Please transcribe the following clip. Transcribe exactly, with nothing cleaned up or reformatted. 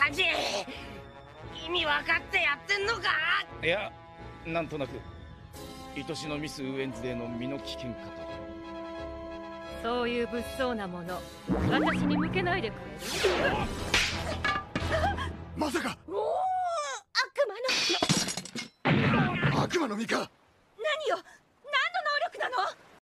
サンジ、意味分かってやってんのか？ いや、なんとなく愛しのミス・ウエンズデーの身の危険かと。 そういう物騒なもの私に向けないでくれる？ まさかおお、悪魔の悪魔の実か。